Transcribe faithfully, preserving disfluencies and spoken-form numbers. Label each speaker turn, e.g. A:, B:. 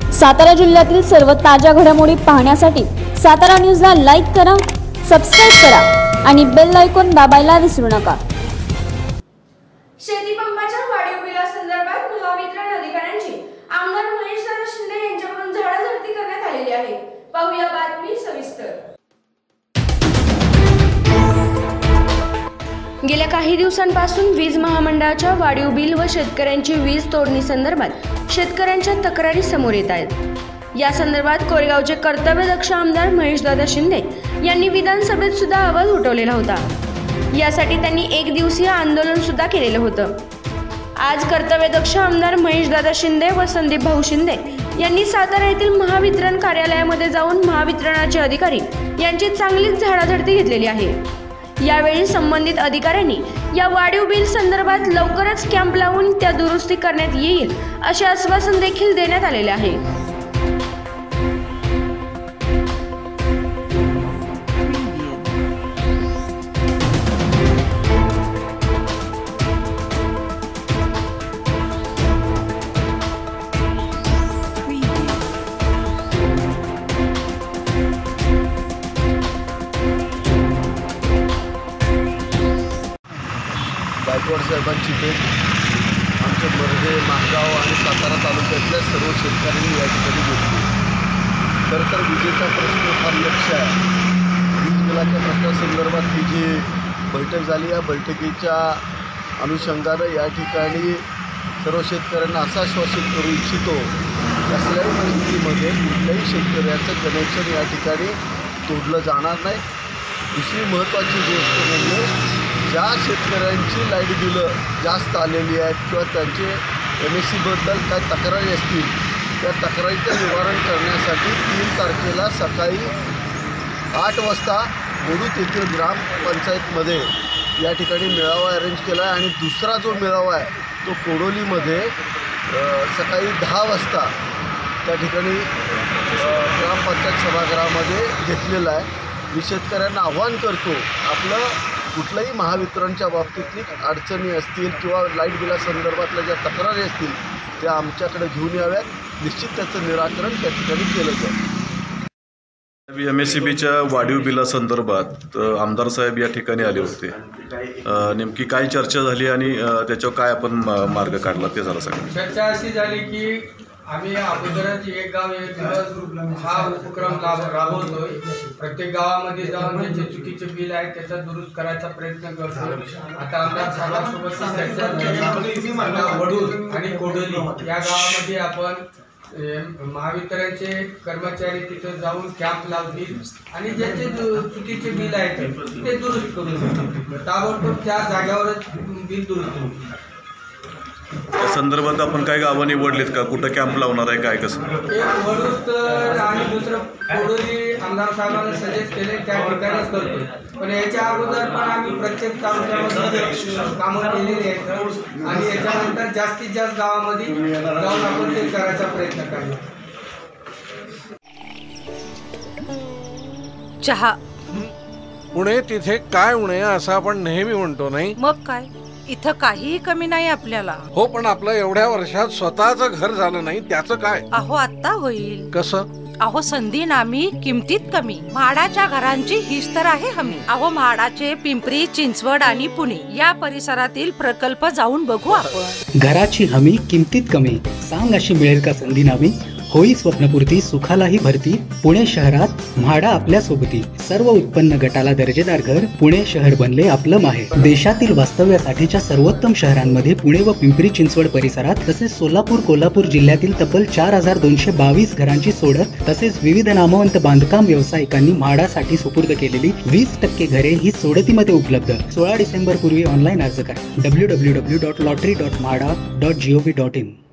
A: सातारा जिल्ह्यातील सर्व ताज्या घडामोडी पाहण्यासाठी सातारा न्यूजला लाईक करा, सबस्क्राइब करा आणि बेल आयकॉन दाबायला विसरू नका।
B: शेती पंपाच्या वाढीव बिलासंदर्भात महावितरण अधिकाऱ्यांची आमदार महेश शिंदे यांच्याकडून झाडाझडती करण्यात आलेली आहे। पाहूया बातमी सविस्तर। गेल्या काही दिवसांपासून वीज महामंडळाच्या वाढीव बिल व शेतकऱ्यांची वीज तोडणी संदर्भात शेतकऱ्यांच्या तक्रारी समोर येत आहेत। या संदर्भात कोरेगावचे कर्तव्यदक्ष आमदार महेशदादा शिंदे यांनी विधानसभेत सुद्धा आवाज उठवलेला होता। यासाठी त्यांनी एक दिवसीय आंदोलन सुद्धा केलेलं होतं। आज कर्तव्यदक्ष आमदार महेशदादा शिंदे व संदीप भाऊ शिंदे यांनी सातारा येथील महावितरण कार्यालयामध्ये जाऊन महावितरणाचे अधिकारी यांची चांगलीच झाडाझडती घेतलेली आहे। यावेळी संबंधित अधिकाऱ्यांनी या वाढीव बिल संदर्भात लवकरच कॅम्प लावून त्या दुरुस्ती करण्यात येईल असे आश्वासन देखील देण्यात आलेले आहे।
C: गायकवाड साहेबांची भेट आमच्या बर्डे, महागाव आणि सातारा तालुक्यातल्या सर्व शेतकऱ्यांनी या ठिकाणी घेतली। खरं तर विजेचा प्रश्न फार लक्ष आहे। वीज बिलाच्या प्रश्नासंदर्भात ही जी बैठक झाली, या बैठकीच्या अनुषंगानं या ठिकाणी सर्व शेतकऱ्यांना असं आश्वासित करू इच्छितो की असल्याही परिस्थितीमध्ये कुठल्याही शेतकऱ्याचं कनेक्शन या ठिकाणी तोडलं जाणार नाही। दुसरी महत्त्वाची गोष्ट म्हणजे ज्या शेतकऱ्यांची लाईट बिलं जास्त आलेली आहेत किंवा त्यांचे एम एस सीबद्दल काय तक्रारी असतील, त्या तक्रारीचं निवारण करण्यासाठी तीन तारखेला सकाळी आठ वाजता बोडूत येथील ग्रामपंचायतमध्ये या ठिकाणी मेळावा अरेंज केला आहे आणि दुसरा जो मेळावा आहे तो कोडोलीमध्ये सकाळी दहा वाजता त्या ठिकाणी ग्रामपंचायत सभागृहामध्ये घेतलेला आहे। मी शेतकऱ्यांना आव्हान करतो, आपलं कुठल्याही महावितरणच्या बाबतीतली अडचणी असतील किंवा लाईट बिलासंदर्भातल्या ज्या तक्रारी असतील त्या आमच्याकडे घेऊन याव्यात। निश्चित त्याचं निराकरण त्या ठिकाणी केलं जाईल।
D: एम एस सी बीच्या वाढीव बिलासंदर्भात आमदार साहेब या ठिकाणी आले होते। नेमकी काय चर्चा झाली आणि त्याच्यावर काय आपण मार्ग काढला ते जरा सांगा।
E: चर्चा अशी झाली की आम्ही अगोदरच एक गाव एक दिवस हा उपक्रम राबवतोय। प्रत्येक गावामध्ये जाऊन ज्याचे चुकीचे बिल आहे त्याचा दुरुस्त करायचा प्रयत्न करतो। आता आमदार साहेबांसोबत वडूर आणि कोडोली या गावामध्ये आपण महावितरणचे कर्मचारी तिथे जाऊन कॅम्प लावतील आणि ज्याचे चुकीचे बिल आहेत ते दुरुस्त करून ताबडतोब त्या जागेवरच बिल दुरुस्त होईल।
D: त्या संदर्भात आपण काय गावं निवडलीत का, कुठं कॅम्प लावणार आहे, काय कसं?
E: एक वडूर आणि दुसरं कोडोली आमदार साहेबांना सजेस्ट केले त्या ठिकाणीच करतो। पण याच्या अगोदर पण आम्ही प्रत्येक तालुक्यामध्ये कामं केलेली आहेत आणि याच्यानंतर जास्तीत जास्त गावामध्ये जाऊन आपण ते करायचा प्रयत्न करणार।
F: चहा
G: उणे तिथे काय उणे असं आपण नेहमी म्हणतो, नाही?
F: मग काय, इथं काहीही कमी नाही आपल्याला।
G: हो, पण आपलं एवढ्या वर्षात स्वतःचं घर झालं नाही, त्याचं काय?
F: अहो आता होईल।
G: कसं?
F: अहो संधी नामी किमतीत कमी, म्हाडाच्या घरांची हीच तर आहे हमी। अहो म्हाडाचे पिंपरी, चिंचवड आणि पुणे या परिसरातील प्रकल्प जाऊन बघू आपण।
H: घराची हमी किमतीत कमी, सांग अशी मिळेल का संधी नामी? होई स्वप्नपूर्ती, सुखालाही भरती, पुणे शहरात म्हाडा आपल्या सोबती। सर्व उत्पन्न गटाला दर्जेदार घर, पुणे शहर बनले आपलं माहेर। देशातील वास्तव्यासाठीच्या सर्वोत्तम शहरांमध्ये पुणे व पिंपरी चिंचवड परिसरात तसेच सोलापूर, कोल्हापूर जिल्ह्यातील तब्बल चार हजार दोनशे बावीस घरांची सोडत तसेच विविध नामवंत बांधकाम व्यावसायिकांनी म्हाडासाठी सुपूर्द केलेली वीस टक्के घरे ही सोडतीमध्ये उपलब्ध। सोळा डिसेंबर पूर्वी ऑनलाईन अर्ज करा W W W dot lottery dot MHADA dot G O V dot in.